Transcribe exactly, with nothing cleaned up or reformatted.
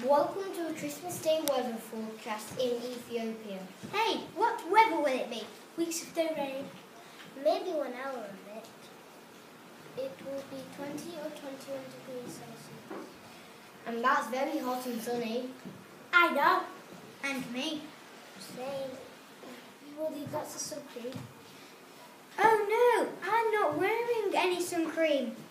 Welcome to a Christmas Day weather forecast in Ethiopia. Hey, what weather will it be? Weeks of no rain. Maybe one hour of it. It will be twenty or twenty-one degrees Celsius. And that's very hot and sunny. I know. And me. Same. Well, you got the sun cream. Oh no, I'm not wearing any sun cream.